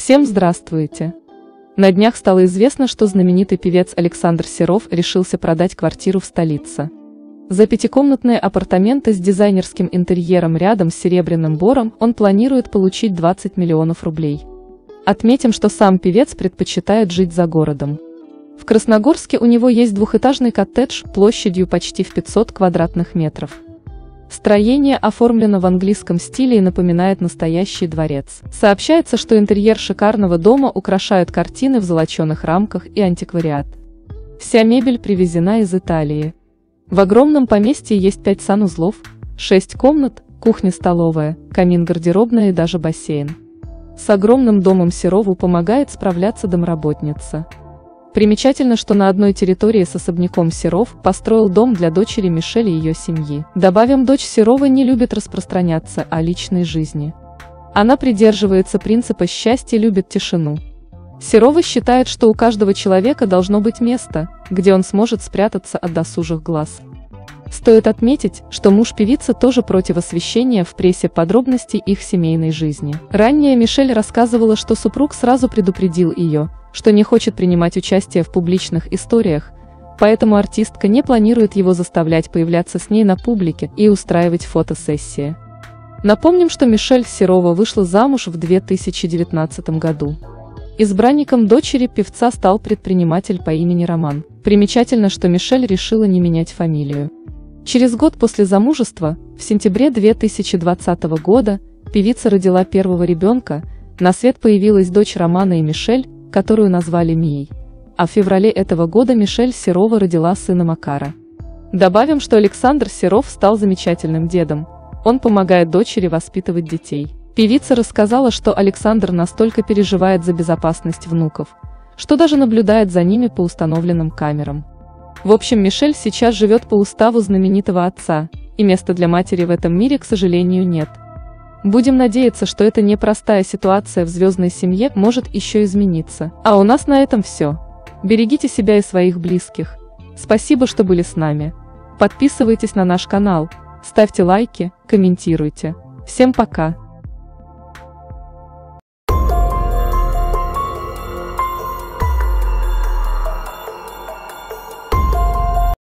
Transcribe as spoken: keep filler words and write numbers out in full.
Всем здравствуйте! На днях стало известно, что знаменитый певец Александр Серов решился продать квартиру в столице. За пятикомнатные апартаменты с дизайнерским интерьером рядом с Серебряным Бором он планирует получить двадцать миллионов рублей. Отметим, что сам певец предпочитает жить за городом. В Красногорске у него есть двухэтажный коттедж площадью почти в пятьсот квадратных метров. Строение оформлено в английском стиле и напоминает настоящий дворец. Сообщается, что интерьер шикарного дома украшают картины в золоченых рамках и антиквариат. Вся мебель привезена из Италии. В огромном поместье есть пять санузлов, шесть комнат, кухня-столовая, камин-гардеробная и даже бассейн. С огромным домом Серову помогает справляться домработница. Примечательно, что на одной территории с особняком Серов построил дом для дочери Мишель и ее семьи. Добавим, дочь Серова не любит распространяться о личной жизни. Она придерживается принципа «счастье любит тишину». Серова считает, что у каждого человека должно быть место, где он сможет спрятаться от досужих глаз. Стоит отметить, что муж певицы тоже против освещения в прессе подробностей их семейной жизни. Ранее Мишель рассказывала, что супруг сразу предупредил ее, что не хочет принимать участие в публичных историях, поэтому артистка не планирует его заставлять появляться с ней на публике и устраивать фотосессии. Напомним, что Мишель Серова вышла замуж в две тысячи девятнадцатом году. Избранником дочери певца стал предприниматель по имени Роман. Примечательно, что Мишель решила не менять фамилию. Через год после замужества, в сентябре две тысячи двадцатого года, певица родила первого ребенка, на свет появилась дочь Романа и Мишель, которую назвали Мией. А в феврале этого года Мишель Серова родила сына Макара. Добавим, что Александр Серов стал замечательным дедом, он помогает дочери воспитывать детей. Певица рассказала, что Александр настолько переживает за безопасность внуков, что даже наблюдает за ними по установленным камерам. В общем, Мишель сейчас живет по уставу знаменитого отца, и места для матери в этом мире, к сожалению, нет. Будем надеяться, что эта непростая ситуация в звездной семье может еще измениться. А у нас на этом все. Берегите себя и своих близких. Спасибо, что были с нами. Подписывайтесь на наш канал, ставьте лайки, комментируйте. Всем пока!